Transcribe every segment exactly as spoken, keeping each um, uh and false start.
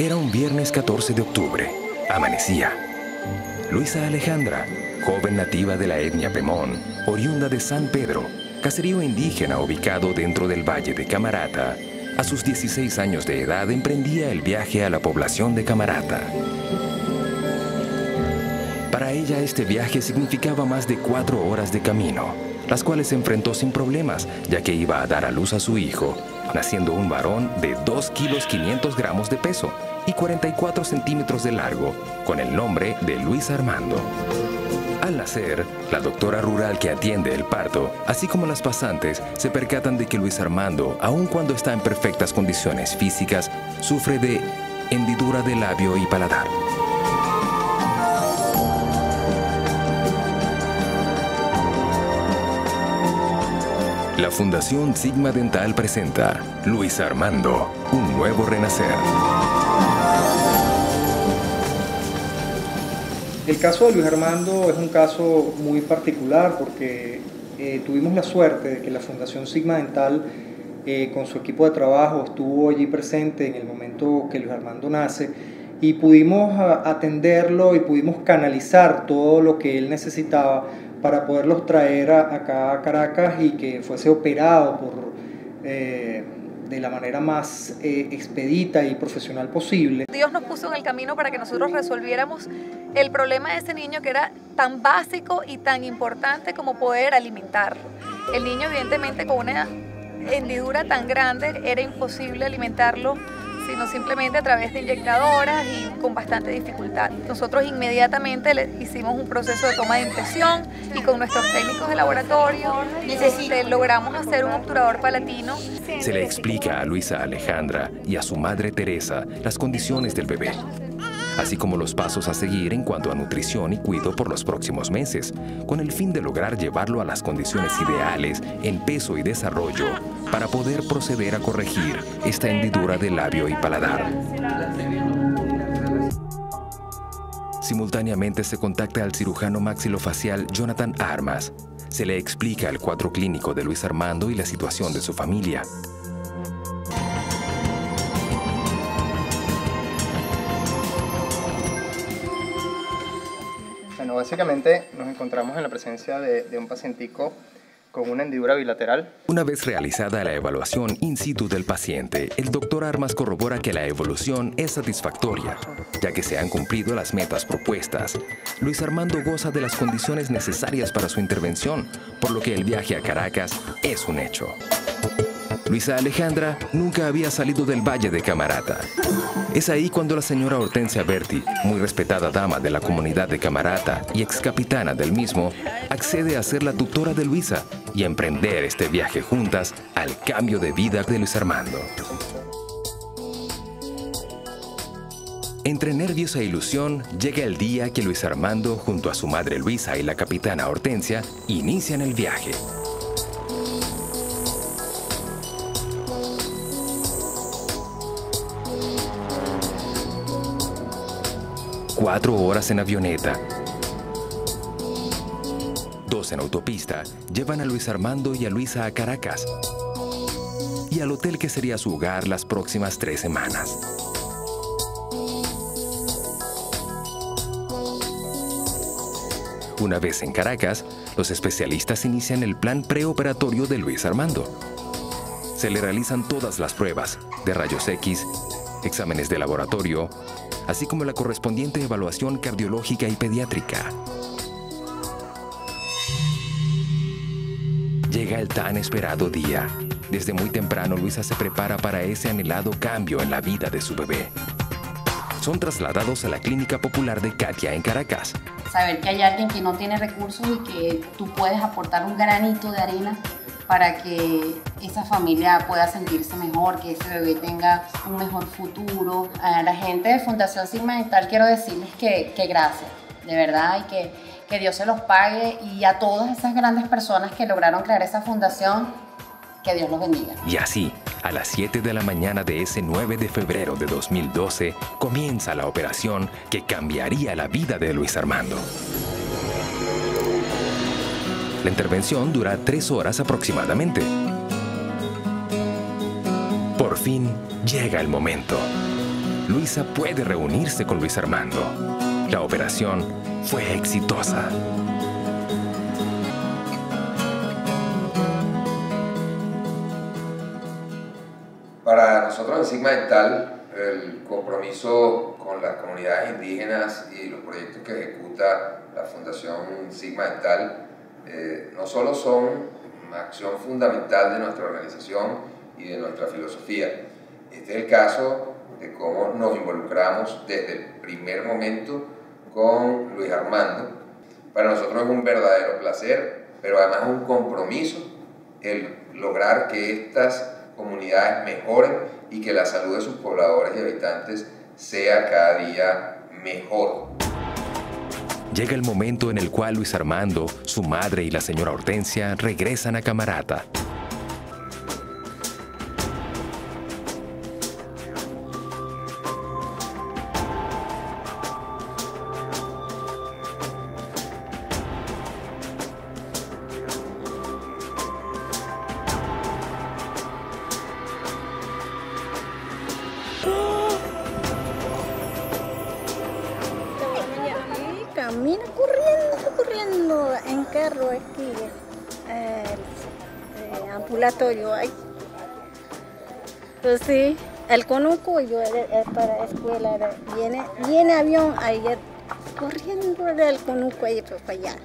Era un viernes catorce de octubre. Amanecía. Luisa Alejandra, joven nativa de la etnia Pemón, oriunda de San Pedro, caserío indígena ubicado dentro del valle de Camarata, a sus dieciséis años de edad emprendía el viaje a la población de Camarata. Para ella este viaje significaba más de cuatro horas de camino, las cuales enfrentó sin problemas, ya que iba a dar a luz a su hijo, naciendo un varón de dos kilos quinientos gramos de peso y cuarenta y cuatro centímetros de largo, con el nombre de Luis Armando. Al nacer, la doctora rural que atiende el parto, así como las pasantes, se percatan de que Luis Armando, aun cuando está en perfectas condiciones físicas, sufre de hendidura de labio y paladar. La Fundación Sigma Dental presenta Luis Armando, un nuevo renacer. El caso de Luis Armando es un caso muy particular porque eh, tuvimos la suerte de que la Fundación Sigma Dental, eh, con su equipo de trabajo, estuvo allí presente en el momento que Luis Armando nace y pudimos a, atenderlo y pudimos canalizar todo lo que él necesitaba para poderlos traer a, acá a Caracas y que fuese operado por, eh, de la manera más eh, expedita y profesional posible. Dios nos puso en el camino para que nosotros resolviéramos el problema de ese niño que era tan básico y tan importante como poder alimentarlo. El niño evidentemente con una hendidura tan grande era imposible alimentarlo sino simplemente a través de inyectadoras y con bastante dificultad. Nosotros inmediatamente le hicimos un proceso de toma de impresión y con nuestros técnicos de laboratorio este, logramos hacer un obturador palatino. Se le explica a Luisa Alejandra y a su madre Teresa las condiciones del bebé, así como los pasos a seguir en cuanto a nutrición y cuidado por los próximos meses, con el fin de lograr llevarlo a las condiciones ideales en peso y desarrollo para poder proceder a corregir esta hendidura de labio y paladar. Simultáneamente se contacta al cirujano maxilofacial Jonathan Armas. Se le explica el cuadro clínico de Luis Armando y la situación de su familia. Bueno, básicamente nos encontramos en la presencia de, de un pacientico con una hendidura bilateral. Una vez realizada la evaluación in situ del paciente, el doctor Armas corrobora que la evolución es satisfactoria, ya que se han cumplido las metas propuestas. Luis Armando goza de las condiciones necesarias para su intervención, por lo que el viaje a Caracas es un hecho. Luisa Alejandra nunca había salido del valle de Camarata. Es ahí cuando la señora Hortensia Berti, muy respetada dama de la comunidad de Camarata y ex capitana del mismo, accede a ser la tutora de Luisa y a emprender este viaje juntas al cambio de vida de Luis Armando. Entre nervios e ilusión, llega el día que Luis Armando, junto a su madre Luisa y la capitana Hortensia, inician el viaje. Cuatro horas en avioneta, dos en autopista, llevan a Luis Armando y a Luisa a Caracas y al hotel que sería su hogar las próximas tres semanas. Una vez en Caracas, los especialistas inician el plan preoperatorio de Luis Armando. Se le realizan todas las pruebas de rayos X, exámenes de laboratorio, así como la correspondiente evaluación cardiológica y pediátrica. Llega el tan esperado día. Desde muy temprano, Luisa se prepara para ese anhelado cambio en la vida de su bebé. Son trasladados a la Clínica Popular de Catia en Caracas. Saber que hay alguien que no tiene recursos y que tú puedes aportar un granito de arena para que esa familia pueda sentirse mejor, que ese bebé tenga un mejor futuro. A la gente de Fundación Sigma Dental quiero decirles que, que gracias, de verdad, y que, que Dios se los pague, y a todas esas grandes personas que lograron crear esa fundación, que Dios los bendiga. Y así, a las siete de la mañana de ese nueve de febrero de dos mil doce, comienza la operación que cambiaría la vida de Luis Armando. La intervención dura tres horas aproximadamente. Por fin llega el momento. Luisa puede reunirse con Luis Armando. La operación fue exitosa. Para nosotros en Sigma Dental, el compromiso con las comunidades indígenas y los proyectos que ejecuta la Fundación Sigma Dental eh, no solo son una acción fundamental de nuestra organización y de nuestra filosofía. Este es el caso de cómo nos involucramos desde el primer momento con Luis Armando. Para nosotros es un verdadero placer, pero además es un compromiso el lograr que estas comunidades mejoren y que la salud de sus pobladores y habitantes sea cada día mejor. Llega el momento en el cual Luis Armando, su madre y la señora Hortensia regresan a Camarata. Camina corriendo, corriendo en carro aquí, eh, eh, ambulatorio ahí. Pues sí, el conozco yo eh, para la escuela, viene, viene avión ahí, corriendo del conozco ahí para allá.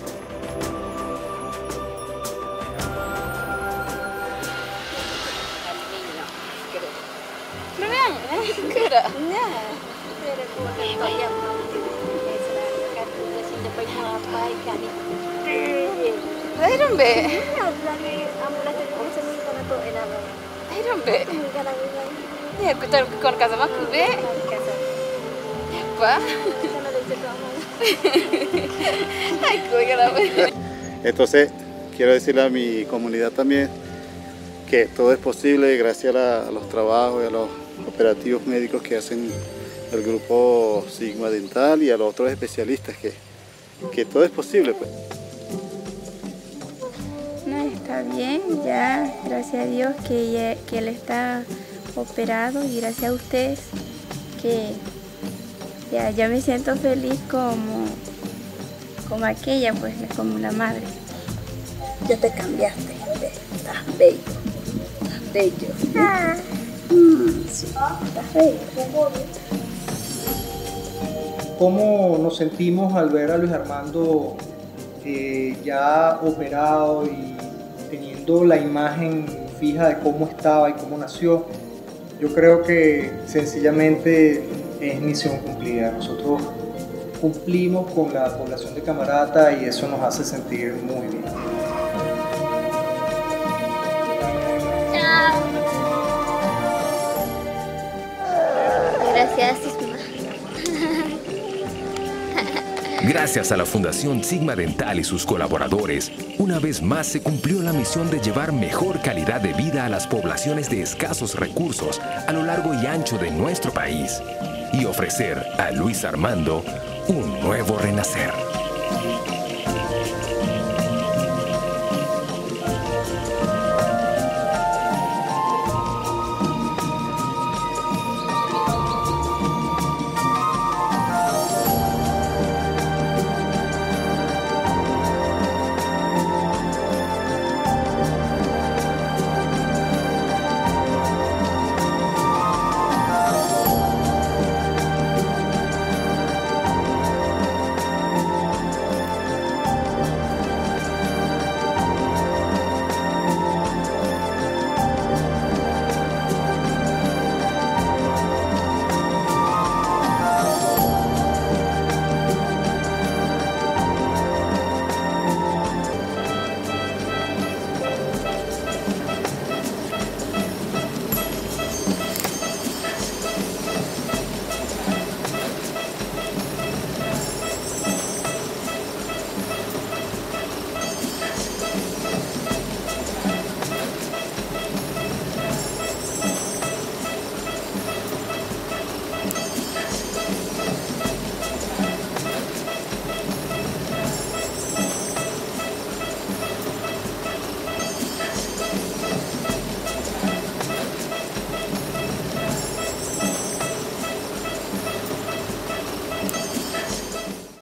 Ayun be. Ayun be. Ya, kita kon casa más be. Apa? Ay, coño. Entonces, quiero decirle a mi comunidad también que todo es posible gracias a, a los trabajos y a los operativos médicos que hacen el grupo Sigma Dental y a los otros especialistas, que, que todo es posible, pues. No, está bien, ya, gracias a Dios que, ya, que él está operado y gracias a ustedes que ya, ya me siento feliz como, como aquella, pues, como la madre. Ya te cambiaste, estás bello, estás bello. Ah. Mm, sí, estás bello. ¿Cómo nos sentimos al ver a Luis Armando eh, ya operado y teniendo la imagen fija de cómo estaba y cómo nació? Yo creo que sencillamente es misión cumplida. Nosotros cumplimos con la población de Camarata y eso nos hace sentir muy bien. Chao. Gracias. Gracias a la Fundación Sigma Dental y sus colaboradores, una vez más se cumplió la misión de llevar mejor calidad de vida a las poblaciones de escasos recursos a lo largo y ancho de nuestro país y ofrecer a Luis Armando un nuevo renacer.